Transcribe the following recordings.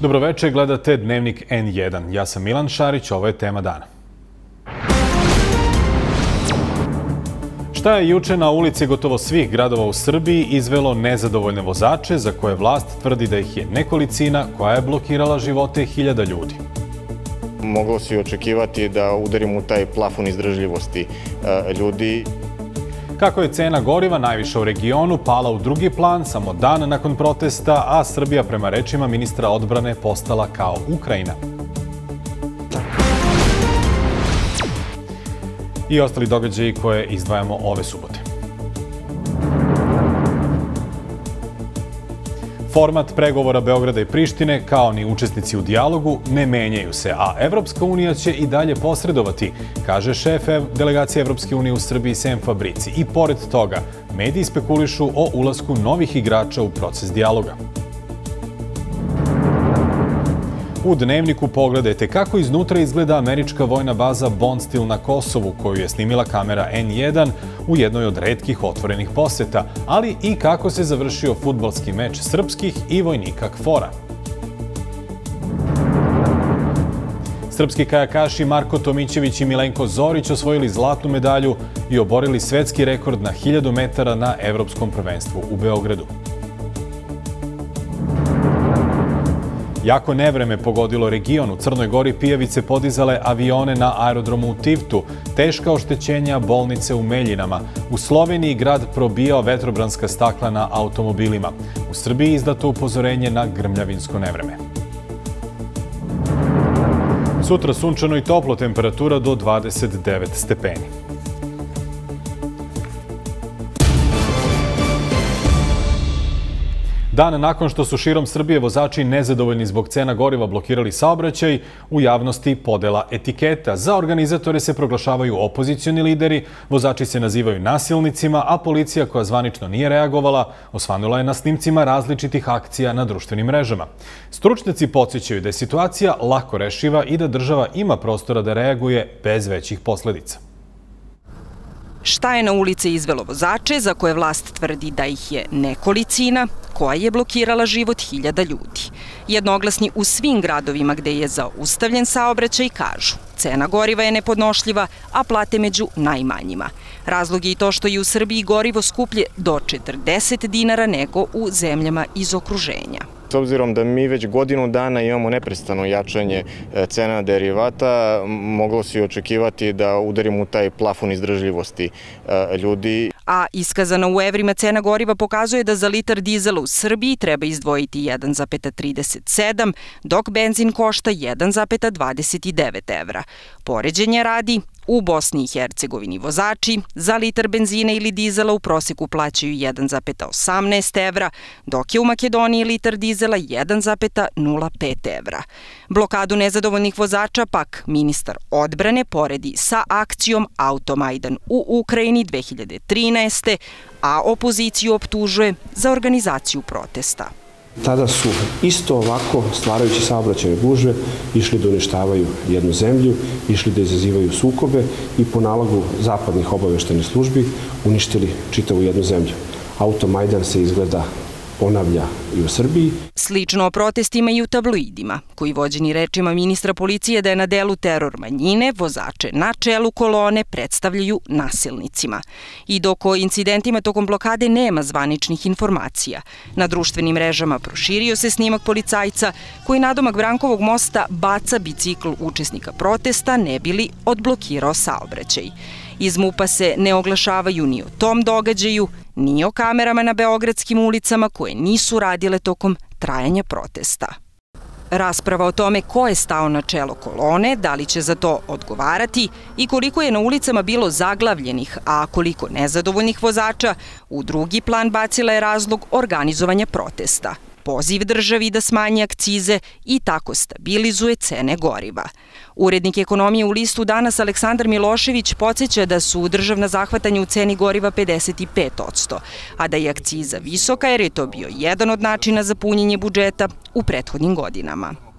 Dobroveče, gledate Dnevnik N1. Ja sam Milan Šarić, ovo je tema dana. Šta je juče na ulici gotovo svih gradova u Srbiji izvelo nezadovoljne vozače za koje vlast tvrdi da ih je nekolicina koja je blokirala živote hiljada ljudi? Moglo se i očekivati da udarimo u taj plafon izdržljivosti ljudi. Kako je cena goriva najviša u regionu pala u drugi plan samo dan nakon protesta, a Srbija prema rečima ministra odbrane postala kao Ukrajina. I ostali događaji koje izdvajamo ove subote. Format pregovora Beograda i Prištine, kao ni učesnici u dijalogu, ne menjaju se, a Evropska unija će i dalje posredovati, kaže šef delegacije Evropske unije u Srbiji Sem Fabrici. I pored toga, mediji spekulišu o ulasku novih igrača u proces dijaloga. U Dnevniku pogledajte kako iznutra izgleda američka vojna baza Bondsteel na Kosovu, koju je snimila kamera N1 u jednoj od retkih otvorenih poseta, ali i kako se završio fudbalski meč srpskih i vojnika KFOR-a. Srpski kajakaši Marko Tomićević i Milenko Zorić osvojili zlatnu medalju i oborili svetski rekord na 1000 metara na Evropskom prvenstvu u Beogradu. Jako nevreme pogodilo region. U Crnoj Gori pijavice podizale avione na aerodromu u Tivtu, teška oštećenja bolnice u Meljinama. U Sloveniji grad probijao vetrobranska stakla na automobilima. U Srbiji izdato upozorenje na grmljavinsko nevreme. Sutra sunčano i toplo, temperatura do 29 stepeni. Dan nakon što su širom Srbije vozači nezadovoljni zbog cena goriva blokirali saobraćaj, u javnosti podela etiketa. Za organizatore se proglašavaju opozicioni lideri, vozači se nazivaju nasilnicima, a policija, koja zvanično nije reagovala, osvanula je na snimcima različitih akcija na društvenim mrežama. Stručnjaci podsjećaju da je situacija lako rešiva i da država ima prostora da reaguje bez većih posledica. Šta je na ulici izvelo vozače za koje vlast tvrdi da ih je nekolicina, koja je blokirala život hiljada ljudi? Jednoglasni u svim gradovima gde je zaustavljen saobraćaj kažu: cena goriva je nepodnošljiva, a plate među najmanjima. Razlog je i to što je u Srbiji gorivo skuplje do 40 dinara nego u zemljama iz okruženja. S obzirom da mi već godinu dana imamo neprestano jačanje cena derivata, moglo se i očekivati da udarimo u taj plafon izdržljivosti ljudi. A iskazana u evrima cena goriva pokazuje da za litar dizela u Srbiji treba izdvojiti 1,37, dok benzin košta 1,29 evra. Poređenja radi, u Bosni i Hercegovini vozači za litar benzina ili dizela u proseku plaćaju 1,18 evra, dok je u Makedoniji litar dizela 1,05 evra. Blokadu nezadovoljnih vozača pak ministar odbrane poredi sa akcijom Automajdan u Ukrajini 2013. a opoziciju optužuje za organizaciju protesta. Tada su isto ovako, stvarajući saobraćajne gužve, išli da uništavaju jednu zemlju, išli da izazivaju sukobe i po nalogu zapadnih obaveštajnih službi uništili čitavu jednu zemlju. Automajdan se izgleda ponavlja i u Srbiji. Slično o protestima i u tabloidima, koji vođeni rečima ministra policije da je na delu teror manjine, vozače na čelu kolone predstavljaju nasilnicima. I dok o incidentima tokom blokade nema zvaničnih informacija, na društvenim mrežama proširio se snimak policajca koji nadomak Brankovog mosta baca bicikl učesnika protesta ne bi li odblokirao saobraćaj. Iz MUP-a se ne oglašavaju ni o tom događaju, ni o kamerama na beogradskim ulicama koje nisu radile tokom trajanja protesta. Rasprava o tome ko je stao na čelo kolone, da li će za to odgovarati i koliko je na ulicama bilo zaglavljenih, a koliko nezadovoljnih vozača, u drugi plan bacila je razlog organizovanja protesta. Poziv državi da smanji akcize i tako stabilizuje cene goriva. Urednik ekonomije u listu Danas Aleksandar Milošević podsjeća da su državna zahvatanja u ceni goriva 55%, a da je akciza visoka jer je to bio jedan od načina za punjenje budžeta u prethodnim godinama.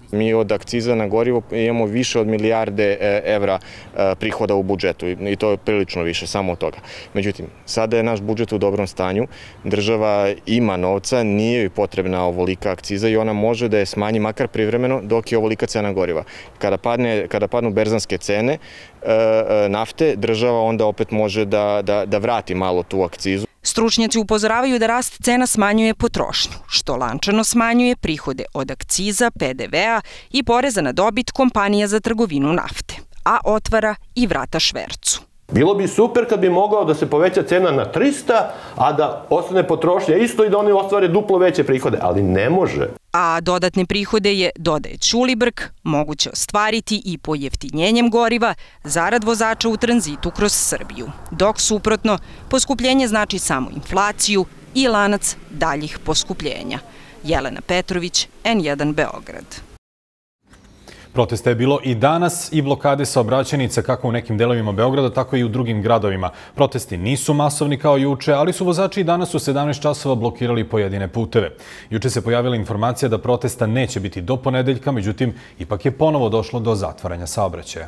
Mi od akciza na gorivo imamo više od milijarde evra prihoda u budžetu i to je prilično više samo od toga. Međutim, sada je naš budžet u dobrom stanju, država ima novca, nije joj potrebna ovolika akciza i ona može da je smanji makar privremeno dok je ovolika cena goriva. Kada padnu berzanske cene nafte, država onda opet može da vrati malo tu akcizu. Stručnjaci upozoravaju da rast cena smanjuje potrošnju, što lančano smanjuje prihode od akciza, PDV-a i poreza na dobit kompanija za trgovinu nafte, a otvara i vrata švercu. Bilo bi super kad bi mogao da se poveća cena na 300, a da ostane potrošnja isto i da oni ostvare duplo veće prihode, ali ne može. A dodatne prihode je, dodaje Ćulibrk, moguće ostvariti i pojeftinjenjem goriva zarad vozača u tranzitu kroz Srbiju. Dok suprotno, poskupljenje znači samo inflaciju i lanac daljih poskupljenja. Jelena Petrović, N1 Beograd. Protesta je bilo i danas i blokade saobraćajnica kako u nekim delovima Beograda, tako i u drugim gradovima. Protesti nisu masovni kao juče, ali su vozači i danas u 17 časova blokirali pojedine puteve. Juče se pojavila informacija da protesta neće biti do ponedeljka, međutim, ipak je ponovo došlo do zatvaranja saobraćaja.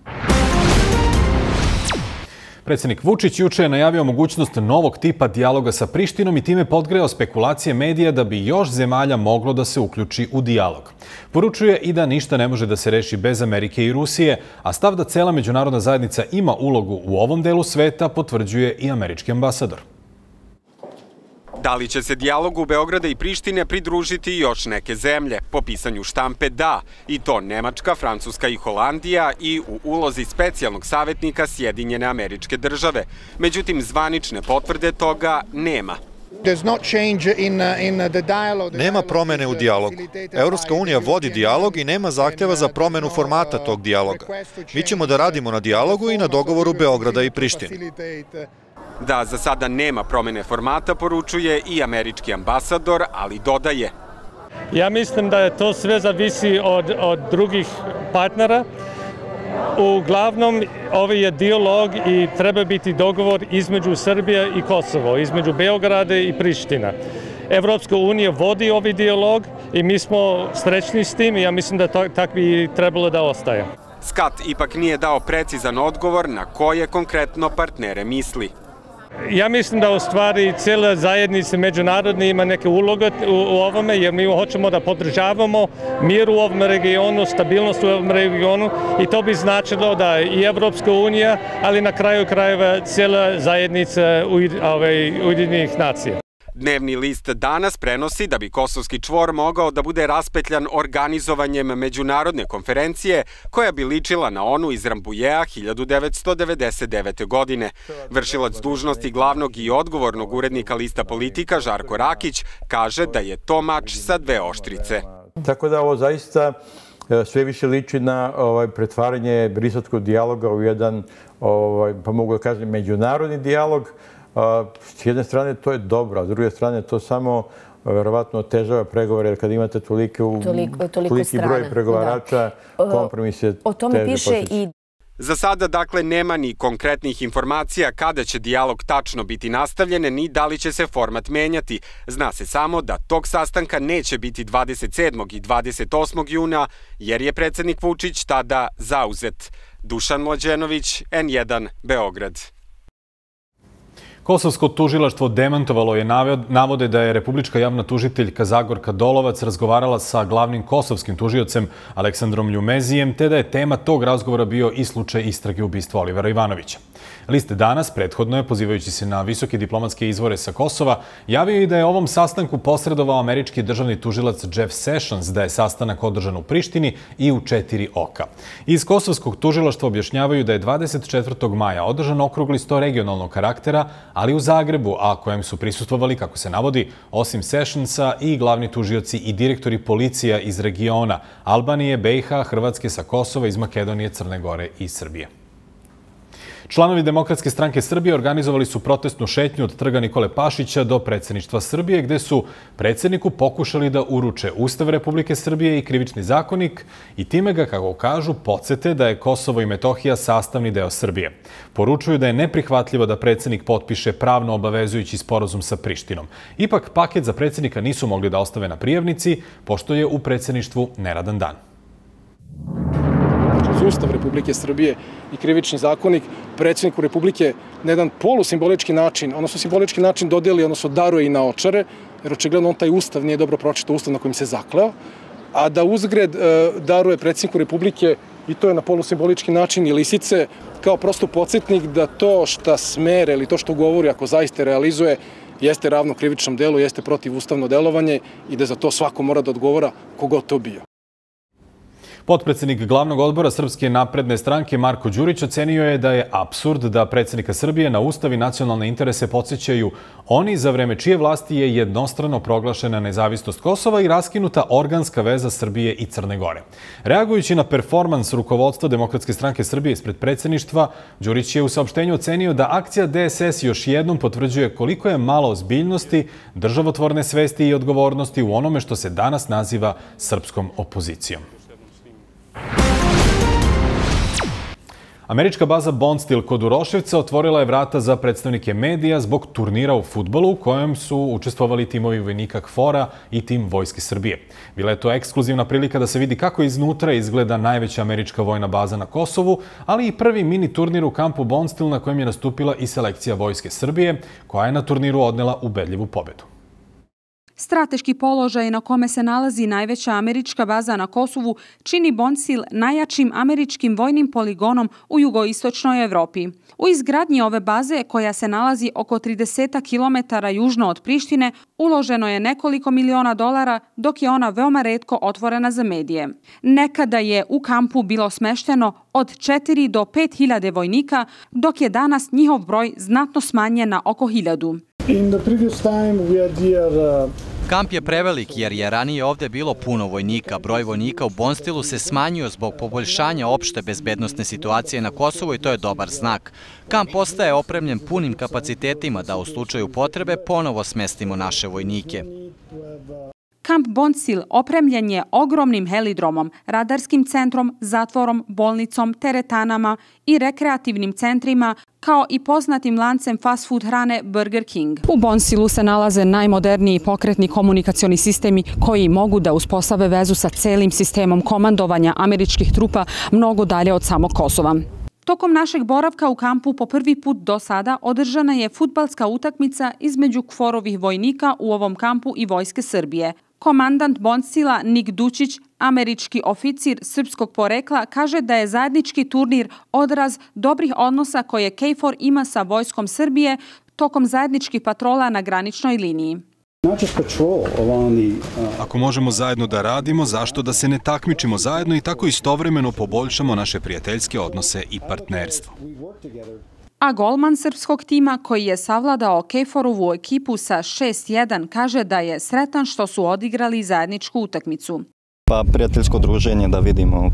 Predsjednik Vučić juče je najavio mogućnost novog tipa dijaloga sa Prištinom i time podgreo spekulacije medija da bi još zemalja moglo da se uključi u dijalog. Poručuje i da ništa ne može da se reši bez Amerike i Rusije, a stav da cela međunarodna zajednica ima ulogu u ovom delu sveta potvrđuje i američki ambasador. Da li će se dijalogu Beograda i Prištine pridružiti još neke zemlje? Po pisanju štampe da, i to Nemačka, Francuska i Holandija i u ulozi specijalnog savjetnika Sjedinjene Američke Države. Međutim, zvanične potvrde toga nema. Nema promene u dijalogu. Evropska unija vodi dijalog i nema zahtjeva za promenu formata tog dijaloga. Mi ćemo da radimo na dijalogu i na dogovoru Beograda i Prištine. Da za sada nema promene formata, poručuje i američki ambasador, ali dodaje. Ja mislim da je to sve zavisi od drugih partnera. Uglavnom, ovo je dijalog i treba biti dogovor između Srbije i Kosovo, između Beograda i Priština. Evropska unija vodi ovaj dijalog i mi smo srećni s tim i ja mislim da tako bi trebalo da ostaje. Skat ipak nije dao precizan odgovor na koje konkretno partnere misli. Ja mislim da u stvari cijela zajednica međunarodna ima neke uloge u ovome, jer mi hoćemo da podržavamo mir u ovom regionu, stabilnost u ovom regionu i to bi značilo da i Evropska unija, ali na kraju krajeva cijela zajednica Ujedinjenih nacija. Dnevni list danas prenosi da bi Kosovski čvor mogao da bude raspetljan organizovanjem međunarodne konferencije koja bi ličila na onu iz Rambuljeja 1999. godine. Vršilac dužnosti glavnog i odgovornog urednika lista Politika Žarko Rakić kaže da je to mač sa dve oštrice. Tako da ovo zaista sve više liči na pretvaranje briselskog dijaloga u jedan, pa mogu da kažem, međunarodni dijalog. S jedne strane to je dobro, a s druge strane to samo verovatno otežava pregovore, jer kad imate toliki broj pregovarača, kompromis je teže postići. Za sada, dakle, nema ni konkretnih informacija kada će dijalog tačno biti nastavljen, ni da li će se format menjati. Zna se samo da tog sastanka neće biti 27. i 28. juna, jer je predsjednik Vučić tada zauzet. Dušan Mlađenović, N1, Beograd. Kosovsko tužilaštvo demantovalo je navode da je republička javna tužiteljka Zagorka Dolovac razgovarala sa glavnim kosovskim tužiocem Aleksandrom Ljumezijem, te da je tema tog razgovora bio i slučaj istrage ubistva Olivera Ivanovića. List danas, prethodno je, pozivajući se na visoke diplomatske izvore sa Kosova, javio i da je ovom sastanku posredovao američki državni tužilac Jeff Sessions, da je sastanak održan u Prištini i u 4 oka. Iz kosovskog tužilaštva objašnjavaju da je 24. maja održan okrugli sto regionalnog karaktera, ali u Zagrebu, a kojem su prisustvovali, kako se navodi, osim Sessionsa i glavni tužioci i direktori policija iz regiona Albanije, BiH, Hrvatske, sa Kosova, iz Makedonije, Crne Gore i Srbije. Članovi Demokratske stranke Srbije organizovali su protestnu šetnju od Trga Nikole Pašića do predsjedništva Srbije, gde su predsjedniku pokušali da uruče Ustav Republike Srbije i Krivični zakonik i time ga, kako kažu, podsete da je Kosovo i Metohija sastavni deo Srbije. Poručuju da je neprihvatljivo da predsjednik potpiše pravno obavezujući sporazum sa Prištinom. Ipak, paket za predsjednika nisu mogli da ostave na prijavnici, pošto je u predsjedništvu neradan dan. Ustav Republike Srbije i Krivični zakonik predsjedniku Republike na jedan polusimbolički način, odnosno simbolički način dodeli, odnosno daruje i na očare, jer očigledno on taj ustav nije dobro pročitao, ustav na kojim se zakleo, a da uzgred daruje predsjedniku Republike, i to je na polusimbolički način, i lisice, kao prosto podsjetnik da to što smere ili to što govori, ako zaista realizuje, jeste ravno krivičnom delu, jeste protivustavno delovanje i da za to svako mora da odgovara kogod to bio. Potpredsjednik glavnog odbora Srpske napredne stranke Marko Đurić ocenio je da je apsurd da predsjednika Srbije na ustav i nacionalne interese podsjećaju oni za vreme čije vlasti je jednostrano proglašena nezavisnost Kosova i raskinuta organska veza Srbije i Crne Gore. Reagujući na performans rukovodstva Demokratske stranke Srbije ispred predsjedništva, Đurić je u saopštenju ocenio da akcija DSS još jednom potvrđuje koliko je malo ozbiljnosti, državotvorne svesti i odgovornosti u onome što se danas naziva srpskom opozicijom. Američka baza Bondsteel kod Uroševca otvorila je vrata za predstavnike medija zbog turnira u fudbalu u kojem su učestvovali timovi vojnika KFOR-a i tim Vojske Srbije. Bila je to ekskluzivna prilika da se vidi kako iznutra izgleda najveća američka vojna baza na Kosovu, ali i prvi mini turnir u kampu Bondsteel na kojem je nastupila i selekcija Vojske Srbije, koja je na turniru odnela ubedljivu pobedu. Strateški položaj na kome se nalazi najveća američka baza na Kosovu čini Bondsteel najjačim američkim vojnim poligonom u jugoistočnoj Evropi. U izgradnji ove baze, koja se nalazi oko 30 km južno od Prištine, uloženo je nekoliko miliona dolara, dok je ona veoma retko otvorena za medije. Nekada je u kampu bilo smešteno od 4 do 5 hiljade vojnika, dok je danas njihov broj znatno smanjen na oko 1000. Kamp je prevelik jer je ranije ovde bilo puno vojnika. Broj vojnika u Bondsteelu se smanjio zbog poboljšanja opšte bezbednosne situacije na Kosovu i to je dobar znak. Kamp ostaje opremljen punim kapacitetima da u slučaju potrebe ponovo smestimo naše vojnike. Kamp Bondsteel opremljen je ogromnim helidromom, radarskim centrom, zatvorom, bolnicom, teretanama i rekreativnim centrima, kao i poznatim lancem fast food hrane Burger King. U Bondsteelu se nalaze najmoderniji pokretni komunikacioni sistemi koji mogu da uspostave vezu sa celim sistemom komandovanja američkih trupa mnogo dalje od samog Kosova. Tokom našeg boravka u kampu po prvi put do sada održana je fudbalska utakmica između KFOR-ovih vojnika u ovom kampu i Vojske Srbije. Komandant Bondsteela Nik Dučić, američki oficir srpskog porekla, kaže da je zajednički turnir odraz dobrih odnosa koje KFOR ima sa Vojskom Srbije tokom zajedničkih patrola na graničnoj liniji. Ako možemo zajedno da radimo, zašto da se ne takmičimo zajedno i tako istovremeno poboljšamo naše prijateljske odnose i partnerstvo? A golman srpskog tima, koji je savladao KFOR-ovu ekipu sa 6-1, kaže da je sretan što su odigrali zajedničku utakmicu. Pa prijateljsko druženje, da vidimo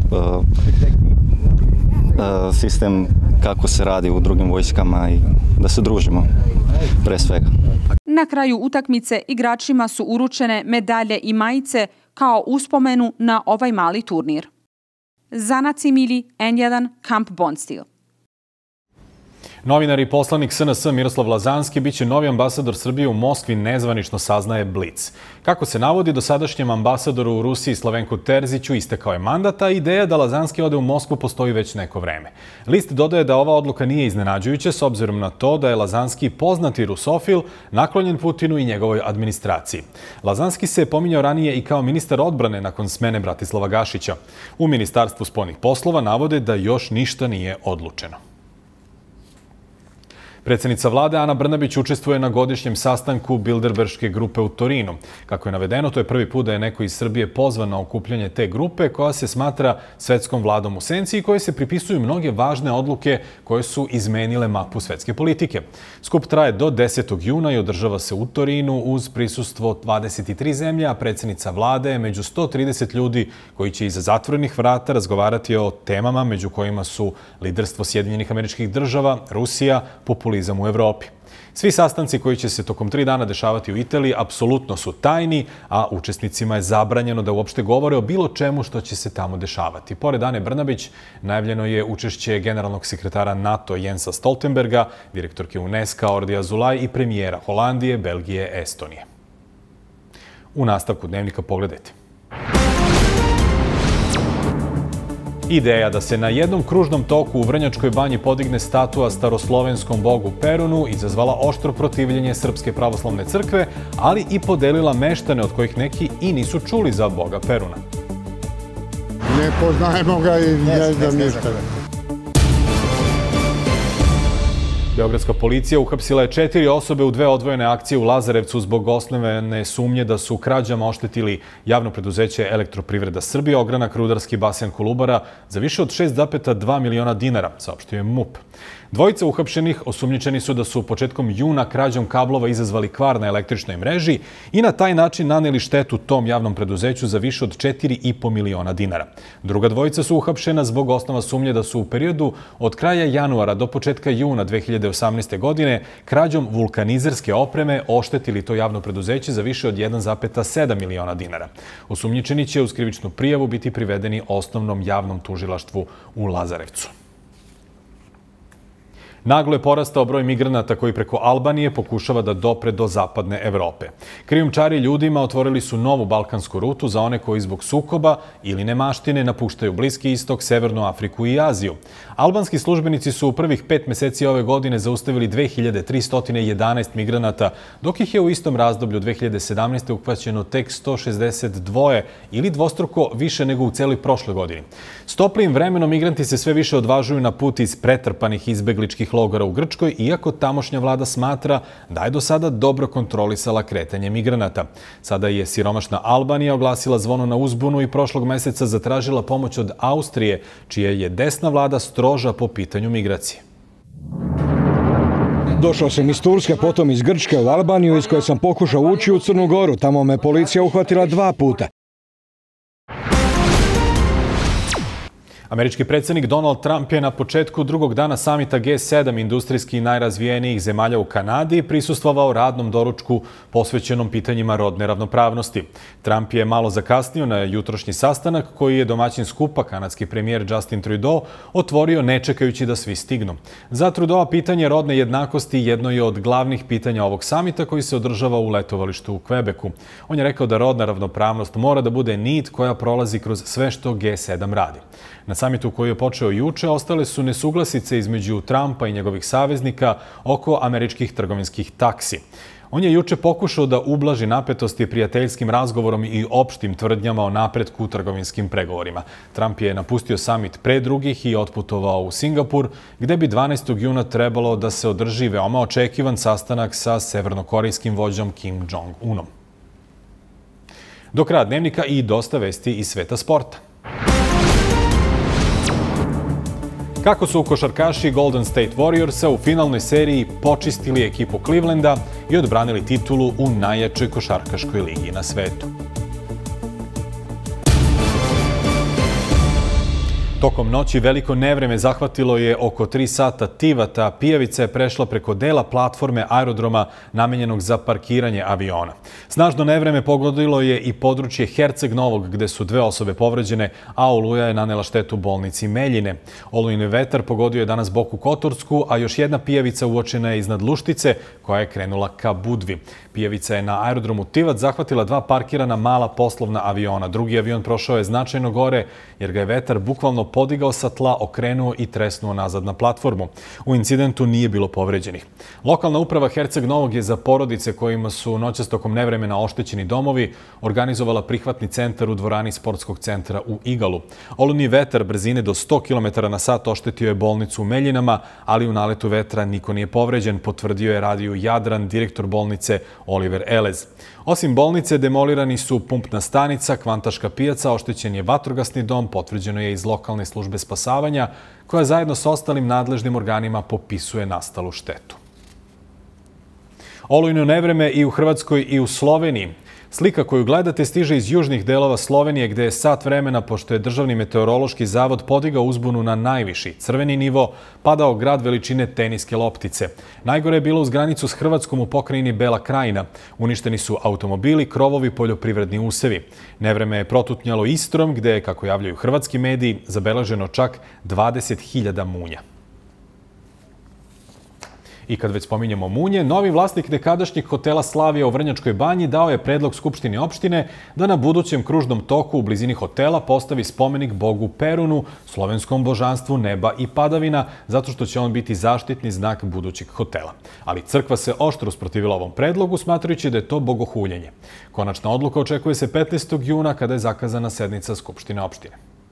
sistem kako se radi u drugim vojskama i da se družimo, pre svega. Na kraju utakmice igračima su uručene medalje i majice kao uspomenu na ovaj mali turnir. Zana Cimili, N1, kamp Bondsteel. Novinar i poslanik SNS Miroslav Lazanski biće novi ambasador Srbije u Moskvi, nezvanično saznaje Blic. Kako se navodi, dosadašnjem ambasadoru u Rusiji Slavenku Terziću istekao je mandat, a ideja da Lazanski ode u Moskvu postoji već neko vreme. List dodaje da ova odluka nije iznenađujuća s obzirom na to da je Lazanski poznati rusofil, naklonjen Putinu i njegovoj administraciji. Lazanski se pominjao ranije i kao ministar odbrane nakon smene Bratislava Gašića. U Ministarstvu spoljnih poslova navode da još ništa nije odlučeno. Predsjednica vlade Ana Brnabić učestvuje na godišnjem sastanku Bilderberške grupe u Torinu. Kako je navedeno, to je prvi put da je neko iz Srbije pozvan na okupljanje te grupe koja se smatra svetskom vladom u senci i koje se pripisuju mnoge važne odluke koje su izmenile mapu svetske politike. Skup traje do 10. juna i održava se u Torinu uz prisustvo 23 zemlje, a predsjednica vlade je među 130 ljudi koji će iza zatvorenih vrata razgovarati o temama među kojima su liderstvo Sjedinjenih Američkih Država, Rusija, populizam u Evropi. Svi sastanci koji će se tokom 3 dana dešavati u Italiji apsolutno su tajni, a učesnicima je zabranjeno da uopšte govore o bilo čemu što će se tamo dešavati. Pored Ane Brnabić, najavljeno je učešće generalnog sekretara NATO Jensa Stoltenberga, direktorke UNESCO Ordi Azulaj i premijera Holandije, Belgije, Estonije. U nastavku Dnevnika pogledajte. Ideja da se na jednom kružnom toku u Vrnjačkoj banji podigne statua staroslovenskom bogu Perunu izazvala oštro protivljenje Srpske pravoslavne crkve, ali i podelila meštane od kojih neki i nisu čuli za boga Peruna. Ne poznajemo ga i ne znam ništa. Beogradska policija uhapsila je 4 osobe u 2 odvojene akcije u Lazarevcu zbog osnovne sumnje da su krađama oštetili javno preduzeće Elektroprivreda Srbije, ogranak rudarski basen Kolubara za više od 6,2 miliona dinara, saopštio je MUP. Dvojica uhapšenih osumnjičeni su da su početkom juna krađom kablova izazvali kvar na električnoj mreži i na taj način naneli štetu tom javnom preduzeću za više od 4,5 miliona dinara. Druga dvojica su uhapšena zbog osnova sumnje da su u periodu od kraja januara do početka juna 2018. godine krađom vulkanizerske opreme oštetili to javno preduzeće za više od 1,7 miliona dinara. Osumnjičeni će uz krivičnu prijavu biti privedeni osnovnom javnom tužilaštvu u Lazarevcu. Naglo je porastao broj migranata koji preko Albanije pokušava da dopre do zapadne Evrope. Krijumčari ljudima otvorili su novu balkansku rutu za one koji zbog sukoba ili nemaštine napuštaju Bliski istok, Severnu Afriku i Aziju. Albanski službenici su u prvih 5 meseci ove godine zaustavili 2311 migranata, dok ih je u istom razdoblju 2017. uhvaćeno tek 162 ili dvostruko više nego u celoj prošloj godini. S toplijim vremenom migranti se sve više odvažuju na put iz pretrpanih izbegličkih logora u Grčkoj, iako tamošnja vlada smatra da je do sada dobro kontrolisala kretanje migranata. Sada je siromašna Albanija oglasila zvono na uzbunu i prošlog meseca zatražila pomoć od Austrije, čija je desna vlada stroža po pitanju migracije. Došao sam iz Turske, potom iz Grčke u Albaniju, iz koje sam pokušao ući u Crnu Goru. Tamo me policija uhvatila 2 puta. Američki predsjednik Donald Trump je na početku drugog dana samita G7 industrijski najrazvijenijih zemalja u Kanadi prisustvovao radnom doručku posvećenom pitanjima rodne ravnopravnosti. Trump je malo zakasnio na jutrošnji sastanak koji je domaćin skupa, kanadski premijer Justin Trudeau, otvorio ne čekajući da svi stignu. Za Trudeau pitanje rodne jednakosti jedno je od glavnih pitanja ovog samita koji se održava u letovalištu u Kvebeku. On je rekao da rodna ravnopravnost mora da bude nit koja prolazi kroz sve što G7 radi. Na samitu koji je počeo juče ostale su nesuglasice između Trumpa i njegovih saveznika oko američkih trgovinskih taksi. On je juče pokušao da ublaži napetosti prijateljskim razgovorom i opštim tvrdnjama o napretku u trgovinskim pregovorima. Trump je napustio samit pre drugih i otputovao u Singapur, gde bi 12. juna trebalo da se održi veoma očekivan sastanak sa severnokorejskim vođom Kim Jong-unom. Do kraja Dnevnika i dosta vesti iz sveta sporta. Kako su košarkaši Golden State Warriorsa u finalnoj seriji počistili ekipu Clevelanda i odbranili titulu u najjačoj košarkaškoj ligi na svetu. Tokom noći veliko nevreme zahvatilo je oko 3 sata Tivata. Pijavica je prešla preko dela platforme aerodroma namenjenog za parkiranje aviona. Snažno nevreme pogodilo je i područje Herceg Novog, gde su 2 osobe povređene, a oluja je nanela štetu bolnici Meljine. Olujni vetar pogodio je danas Boku Kotorsku, a još jedna pijavica uočena je iznad Luštice, koja je krenula ka Budvi. Pijavica je na aerodromu Tivat zahvatila 2 parkirana mala poslovna aviona. Drugi avion prošao je značajno gore, jer ga je vetar bukvalno podigao sa tla, okrenuo i tresnuo nazad na platformu. U incidentu nije bilo povređenih. Lokalna uprava Herceg Novog je za porodice kojima su noćas tokom nevremena oštećeni domovi organizovala prihvatni centar u dvorani sportskog centra u Igalu. Olujni vetar brzine do 100 km/h oštetio je bolnicu u Meljinama, ali u naletu vetra niko nije povređen, potvrdio je radiju Jadran, direktor bolnice Oliver Elez. Osim bolnice, demolirani su pumpna stanica, kvantaška pijaca, oštećen je vatrogasni dom, potvrđeno je iz lokalne službe spasavanja, koja zajedno s ostalim nadležnim organima popisuje nastalu štetu. Olujno nevreme i u Hrvatskoj i u Sloveniji. Slika koju gledate stiže iz južnih delova Slovenije, gde je sat vremena, pošto je Državni meteorološki zavod podigao uzbunu na najviši crveni nivo, padao grad veličine teniske loptice. Najgore je bilo uz granicu s Hrvatskom u pokrajini Bela Krajina. Uništeni su automobili, krovovi, poljoprivredni usevi. Nevreme je protutnjalo Istrom, gde je, kako javljaju hrvatski mediji, zabeleženo čak 20.000 munja. I kad već spominjemo munje, novi vlasnik nekadašnjeg hotela Slavija u Vrnjačkoj Banji dao je predlog Skupštini opštine da na budućem kružnom toku u blizini hotela postavi spomenik bogu Perunu, slovenskom božanstvu neba i padavina, zato što će on biti zaštitni znak budućeg hotela. Ali crkva se oštro usprotivila ovom predlogu, smatrajući da je to bogohuljenje. Konačna odluka očekuje se 15. juna, kada je zakazana sednica Skupštine opštine.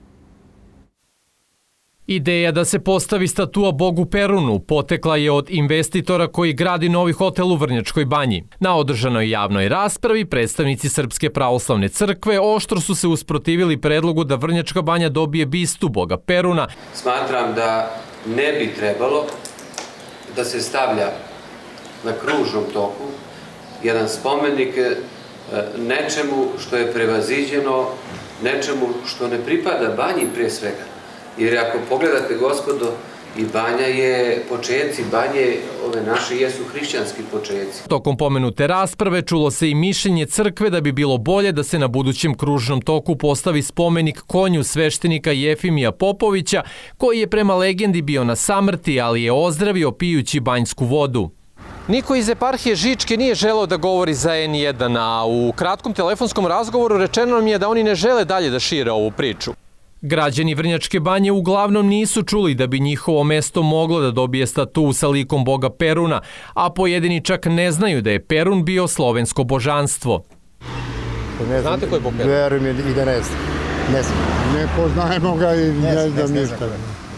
Ideja da se postavi statua bogu Perunu potekla je od investitora koji gradi novi hotel u Vrnjačkoj Banji. Na održanoj javnoj raspravi predstavnici Srpske pravoslavne crkve oštro su se usprotivili predlogu da Vrnjačka Banja dobije bistu boga Peruna. Smatram da ne bi trebalo da se stavlja na kružnom toku jedan spomenik nečemu što je prevaziđeno, nečemu što ne pripada Banji prije svega. Jer ako pogledate, gospodo, i Banja je, počeci Banje, ove naše jesu hrišćanski počeci. Tokom pomenute rasprave čulo se i mišljenje crkve da bi bilo bolje da se na budućem kružnom toku postavi spomenik konju sveštenika Jefimija Popovića, koji je prema legendi bio na samrti, ali je ozdravio pijući banjsku vodu. Niko iz eparhije Žičke nije želeo da govori za N1, a u kratkom telefonskom razgovoru rečeno nam je da oni ne žele dalje da šire ovu priču. Građani Vrnjačke Banje uglavnom nisu čuli da bi njihovo mesto moglo da dobije statu sa likom boga Peruna, a pojedini čak ne znaju da je Perun bio slovensko božanstvo. Znate ko je bog Perun? Verujem i da ne znam. Ne poznajemo ga i ne znam ništa.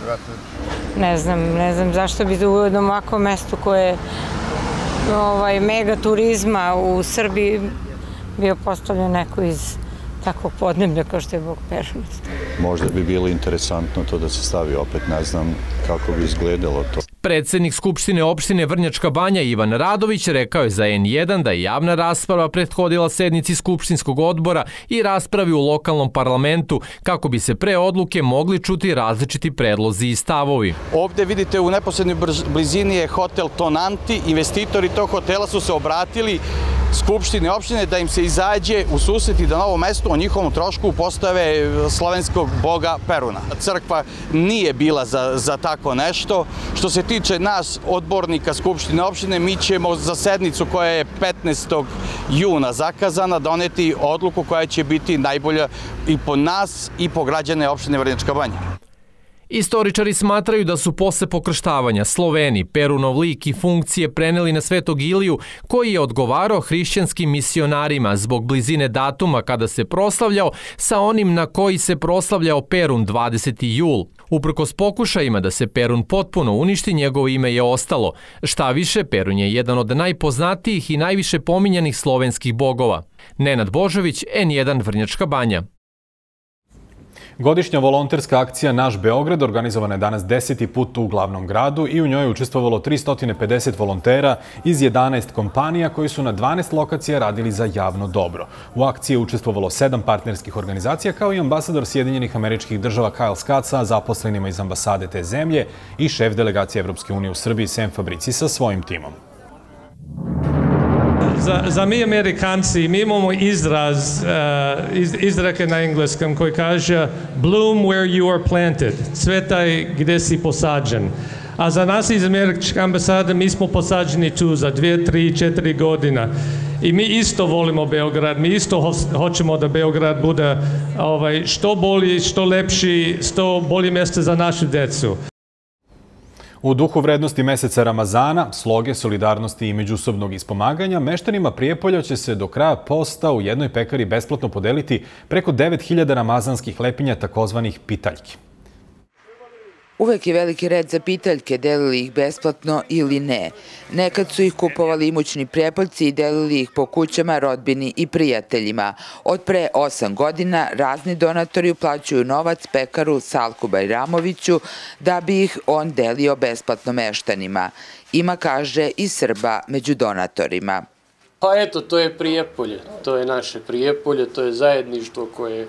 Ne znam zašto bi u jednom ovakvom mestu koje je mega turizma u Srbiji bio postavljen neko iz takvog podneblja kao što je bog Perun. Možda bi bilo interesantno to da se stavi opet, ne znam kako bi izgledalo to. Predsednik Skupštine opštine Vrnjačka Banja Ivan Radović rekao je za N1 da je javna rasprava prethodila sednici Skupštinskog odbora i raspravi u lokalnom parlamentu kako bi se pre odluke mogli čuti različiti predlozi i stavovi. Ovde vidite u neposrednoj blizini je hotel Tonanti. Investitori tog hotela su se obratili Skupštine opštine da im se izađe u susret i da na ovom mestu o njihovom trošku postave slovenskog boga Peruna. Crkva nije bila za tako nešto. Što se tiče nas, odbornika Skupštine opštine, mi ćemo za sednicu koja je 15. juna zakazana doneti odluku koja će biti najbolja i po nas i po građane opštine Vrnjačka Banja. Istoričari smatraju da su posle pokrštavanja Sloveni Perunov lik i funkcije preneli na Svetog Iliju, koji je odgovarao hrišćanskim misionarima zbog blizine datuma kada se proslavljao sa onim na koji se proslavljao Perun 20. jul. Uprkos pokušajima da se Perun potpuno uništi, njegovo ime je ostalo. Šta više, Perun je jedan od najpoznatijih i najviše pominjanih slovenskih bogova. Nenad Božović, N1 Vrnjačka Banja. Godišnja volonterska akcija Naš Beograd organizovana je danas 10. put u glavnom gradu i u njoj je učestvovalo 350 volontera iz 11 kompanija koji su na 12 lokacija radili za javno dobro. U akciji je učestvovalo 7 partnerskih organizacija kao i ambasador Sjedinjenih Američkih Država Kyle Scott sa zaposlenima iz ambasade te zemlje i šef delegacije Evropske unije u Srbiji Sam Fabrici sa svojim timom. Za mi Amerikanci, mi imamo izrake na engleskom koji kaže bloom where you are planted, cvetaj gde si posađen. A za nas iz Američke ambasade mi smo posađeni tu za 2, 3, 4 godina. I mi isto volimo Beograd, mi isto hoćemo da Beograd bude što bolji, što lepši, što bolje mjesto za našu decu. U duhu vrednosti meseca Ramazana, sloge, solidarnosti i međusobnog ispomaganja, meštanima Prijepolja će se do kraja posta u jednoj pekari besplatno podeliti preko 9000 ramazanskih lepinja, takozvanih pitaljki. Uvek je veliki red za pitaljke, delili ih besplatno ili ne. Nekad su ih kupovali imućni Prijepoljci i delili ih po kućama, rodbini i prijateljima. Od pre 8 godina razni donatori uplaćuju novac pekaru Salku Bajramoviću da bi ih on delio besplatno meštanima. Ima, kaže, i Srba među donatorima. Pa eto, to je Prijepolje, to je naše Prijepolje, to je zajedništvo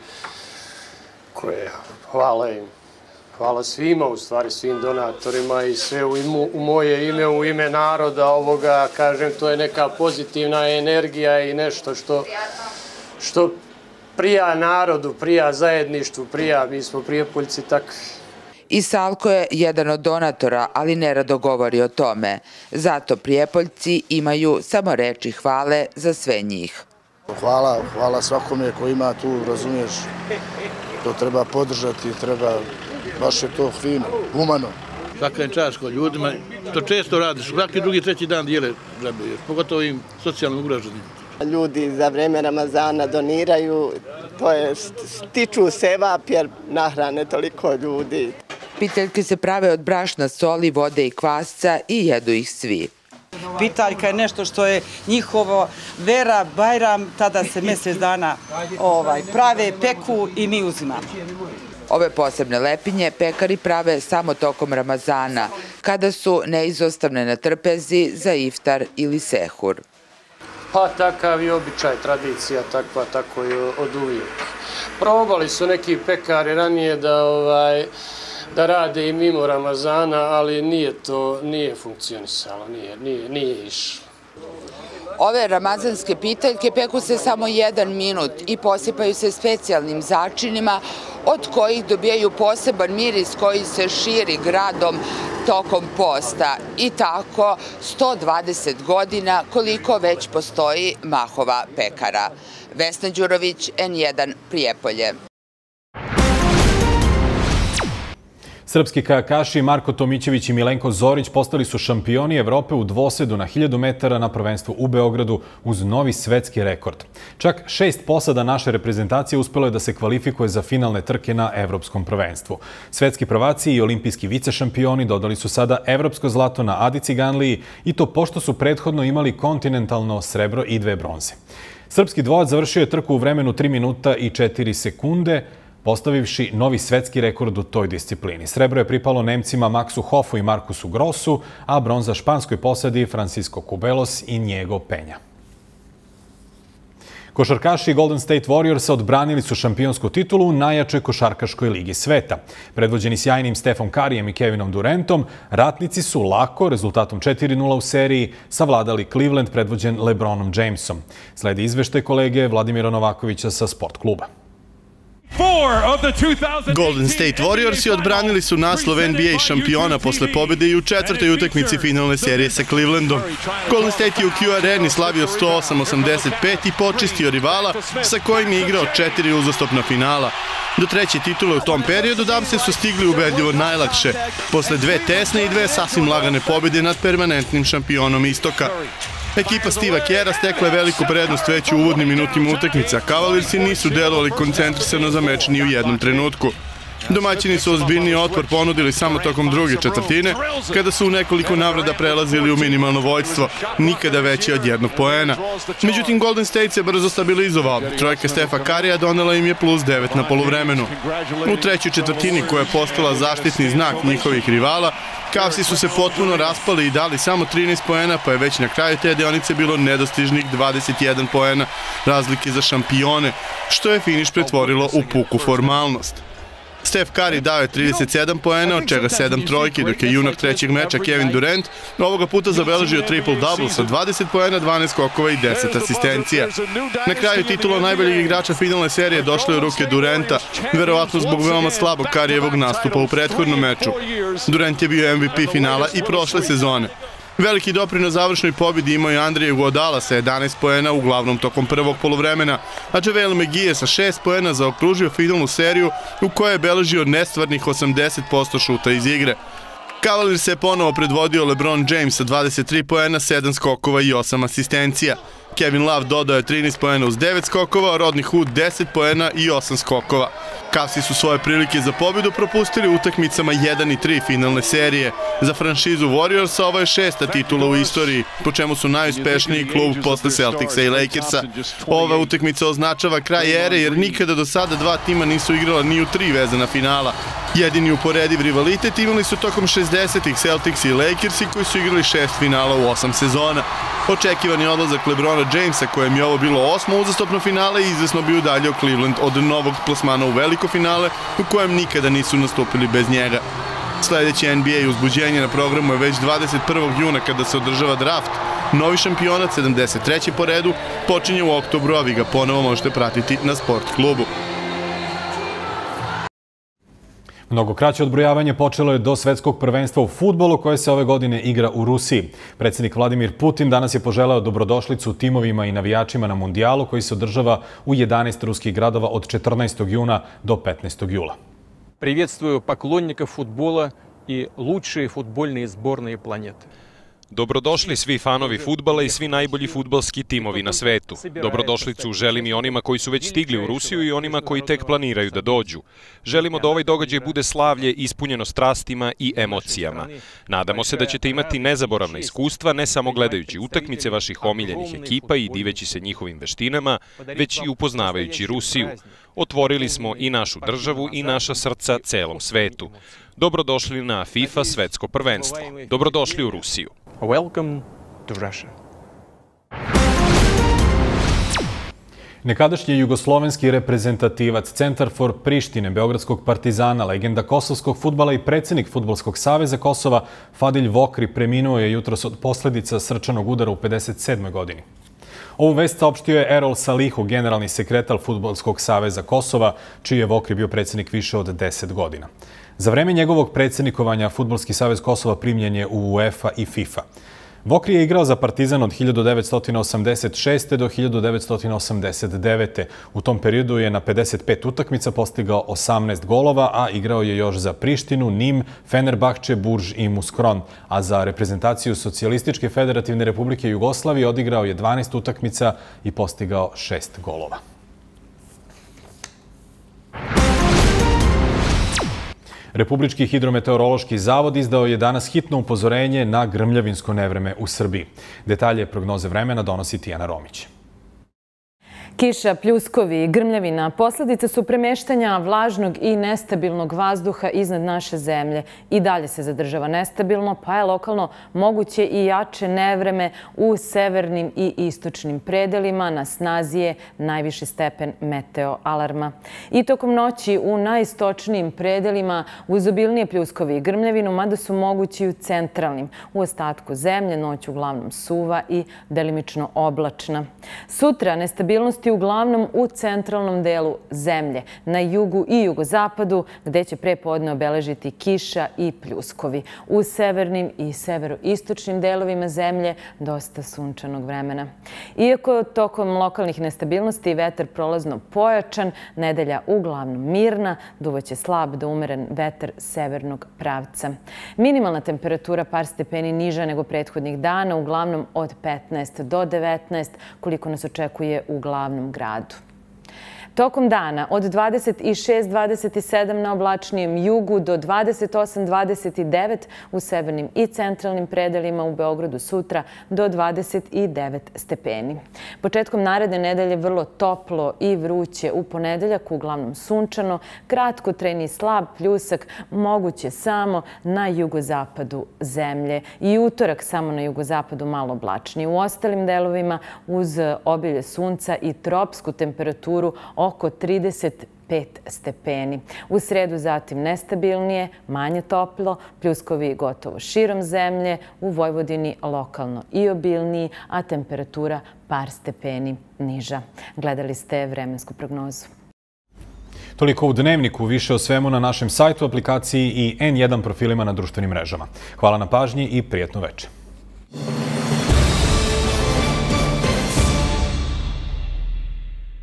koje hvala im. Hvala svima, u stvari svim donatorima i sve u moje ime, u ime naroda ovoga, kažem, to je neka pozitivna energija i nešto što prija narodu, prija zajedništvu, mi smo Prijepoljci takvi. I Salko je jedan od donatora, ali nerado govori o tome. Zato Prijepoljci imaju samo reči hvale za sve njih. Hvala svakome ko ima tu, razumiješ, to treba podržati, baš je to fino, humano. Svaka je čast kod ljudima, to često radiš, svaki drugi, treći dan dijele džabe, pogotovo im socijalno ugroženim. Ljudi za vreme Ramazana doniraju, to je stiču sevap jer nahrane toliko ljudi. Pitaljke se prave od brašna, soli, vode i kvasca i jedu ih svi. Pitaljka je nešto što je njihovo vera, Bajram, tada se mjesec dana prave, peku i mi uzimamo. Ove posebne lepinje pekari prave samo tokom Ramazana, kada su neizostavne na trpezi za iftar ili sehur. Pa takav je običaj, tradicija takva, tako je od uvijek. Probali su neki pekari ranije da rade i mimo Ramazana, ali nije funkcionisalo, nije išlo. Ove ramazanske pitaljke peku se samo 1 minut i posipaju se specijalnim začinima od kojih dobijaju poseban miris koji se širi gradom tokom posta. I tako 120 godina koliko već postoji Mahova pekara. Vesna Đurović, N1, Prijepolje. Srpski kajakaši Marko Tomićević i Milenko Zorić postali su šampioni Evrope u dvosedu na 1000 metara na prvenstvu u Beogradu uz novi svetski rekord. Čak 6 posada naše reprezentacije uspelo je da se kvalifikuje za finalne trke na evropskom prvenstvu. Svetski prvaci i olimpijski vicešampioni dodali su sada evropsko zlato na Adi Ciganliji i to pošto su prethodno imali kontinentalno srebro i 2 bronze. Srpski dvojac završio je trku u vremenu 3 minuta i 4 sekunde, postavivši novi svetski rekord u toj disciplini. Srebro je pripalo Nemcima Maxu Hoffu i Markusu Grossu, a bronza španskoj posadi Francisco Cubelos i Njego Penja. Košarkaši Golden State Warriorsa odbranili su šampionsku titulu u najjačoj košarkaškoj ligi sveta. Predvođeni sjajnim Stephom Curryjem i Kevinom Durantom, ratnici su lako, rezultatom 4:0 u seriji, savladali Cleveland predvođen LeBronom Jamesom. Sledi izveštaj kolege Vladimira Novakovića sa Sport kluba. Golden State Warriorsi odbranili su naslov NBA šampiona posle pobjede i u 4. utakmici finalne serije sa Clevelandom. Golden State je u Q Areni slavio 108-85 i počistio rivala sa kojim je igrao 4 uzastopna finala. Do 3. titule u tom periodu Dubsi su stigli ubedljivo najlakše, posle 2 tesne i 2 sasvim lagane pobjede nad permanentnim šampionom Istoka. Ekipa Steve'a Kerra stekla je veliku prednost već u uvodnim minutima utakmice, a Cavaliersi nisu delovali koncentrisano za meč ni u jednom trenutku. Domaćini su ozbiljniji otpor ponudili samo tokom druge četvrtine, kada su u nekoliko navrata prelazili u minimalno vođstvo, nikada veće od 1 poena. Međutim, Golden State se brzo stabilizovao. Trojka Stepha Curryja donela im je +9 na poluvremenu. U 3. četvrtini, koja je postala zaštitni znak njihovih rivala, Cavsi su se potpuno raspali i dali samo 13 poena, pa je već na kraju te deonice bilo nedostižnih 21 poena razlike za šampione, što je finiš pretvorilo u puku formalnost. Steph Curry dao je 37 poena, od čega 7 trojki, dok je junak trećeg meča Kevin Durant ovoga puta zabeležio triple-double sa 20 poena, 12 skokova i 10 asistencija. Na kraju titula najboljeg igrača finalne serije došla je u ruke Duranta, verovatno zbog veoma slabog Curryjevog nastupa u prethodnom meču. Durant je bio MVP finala i prošle sezone. Veliki doprinos završnoj pobjedi imao je Andrije Iguodala sa 11 poena uglavnom tokom prvog poluvremena, a JaVale McGee sa 6 poena zaokružio finalnu seriju u kojoj je beležio nestvarnih 80% šuta iz igre. Cavaliers se ponovo predvodio LeBron James sa 23 poena, 7 skokova i 8 asistencija. Kevin Love dodao je 13 poena uz 9 skokova, a Rodney Hood 10 poena i 8 skokova. Cavsi su svoje prilike za pobjedu propustili u utakmicama 1 i 3 finalne serije. Za franšizu Warriorsa ovo je 6. titula u istoriji, po čemu su najuspešniji klub posle Celticsa i Lakersa. Ova utakmica označava kraj ere jer nikada do sada dva tima nisu igrala ni u 3 vezana finala. Jedini uporediv rivalitet imali su tokom 60-ih Celtics i Lakersi koji su igrali 6 finala u 8 sezona. Očekivani odlazak LeBrona Jamesa, kojem je ovo bilo 8. uzastopno finale, izvesno bi udaljio Cleveland od novog plasmana u veliko finale u kojem nikada nisu nastupili bez njega. Sljedeći NBA uzbuđenje na programu je već 21. juna kada se održava draft. Novi šampionat, 73. po redu, počinje u oktobru, a vi ga ponovo možete pratiti na Sport klubu. Mnogo kraće odbrojavanje počelo je do svetskog prvenstva u fudbalu koje se ove godine igra u Rusiji. Predsjednik Vladimir Putin danas je poželeo dobrodošlicu timovima i navijačima na mundijalu koji se održava u 11 ruskih gradova od 14. juna do 15. jula. Приветствую поклонников футбола и лучшие футбольные сборные планеты. Dobrodošli svi fanovi fudbala i svi najbolji fudbalski timovi na svetu. Dobrodošlicu želim i onima koji su već stigli u Rusiju i onima koji tek planiraju da dođu. Želimo da ovaj događaj bude slavlje ispunjeno strastima i emocijama. Nadamo se da ćete imati nezaboravna iskustva, ne samo gledajući utakmice vaših omiljenih ekipa i diveći se njihovim veštinama, već i upoznavajući Rusiju. Otvorili smo i našu državu i naša srca celom svetu. Dobrodošli na FIFA svetsko prvenstvo. Dobrodošli u Rusiju. Welcome to Russia. Nekadašnji jugoslovenski reprezentativac, centar for Prištine, Beogradskog Partizana, legenda kosovskog fudbala i predsjednik Fudbalskog saveza Kosova, Fadilj Vokri, preminuo je jutros od posljedica srčanog udara u 57. godini. Ovu vest saopštio je Erol Salihu, generalni sekretar Fudbalskog saveza Kosova, čiji je Vokri bio predsjednik više od 10 godina. Za vreme njegovog predsjednikovanja Fudbalski savez Kosova primljen je u UEFA i FIFA. Vokri je igrao za Partizan od 1986. do 1989. U tom periodu je na 55 utakmica postigao 18 golova, a igrao je još za Prištinu, Nim, Fenerbahče, Burž i Muskron. A za reprezentaciju Socijalističke federativne republike Jugoslavije odigrao je 12 utakmica i postigao 6 golova. Republički hidrometeorološki zavod izdao je danas hitno upozorenje na grmljavinsko nevreme u Srbiji. Detalje prognoze vremena donosi Tijana Romić. Kiša, pljuskovi i grmljavina posljedice su premeštanja vlažnog i nestabilnog vazduha iznad naše zemlje. I dalje se zadržava nestabilno, pa je lokalno moguće i jače nevreme u severnim i istočnim predelima. Na snazi je najviši stepen meteo alarma. I tokom noći u najistočnijim predelima uz obilnije pljuskovi i grmljavinu, mada su mogući u centralnim. U ostatku zemlje noć uglavnom suva i delimično oblačna. Sutra nestabilnosti uglavnom u centralnom delu zemlje, na jugu i jugozapadu, gde će prepodne obeležiti kiša i pljuskovi. U severnim i severoistočnim delovima zemlje dosta sunčanog vremena. Iako tokom lokalnih nestabilnosti vetar prolazno pojačan, nedelja uglavnom mirna, duvaće slab do umeren vetar severnog pravca. Minimalna temperatura par stepeni niža nego prethodnih dana, uglavnom od 15 do 19, koliko nas očekuje u glavnom gradu. Tokom dana od 26-27 na oblačnijem jugu do 28-29 u severnim i centralnim predelima, u Beogradu sutra do 29 stepeni. Početkom naredne nedelje vrlo toplo i vruće, u ponedeljak uglavnom sunčano, kratkotrajni slab pljusak moguće samo na jugozapadu zemlje. I utorak samo na jugozapadu malo oblačnije. U ostalim delovima uz obilje sunca i tropsku temperaturu oko 35 stepeni. U sredu zatim nestabilnije, manje toplo, pljuskovi gotovo širom zemlje, u Vojvodini lokalno i obilniji, a temperatura par stepeni niža. Gledali ste vremensku prognozu. Toliko u Dnevniku, više o svemu na našem sajtu, aplikaciji i N1 profilima na društvenim mrežama. Hvala na pažnji i prijatno večer.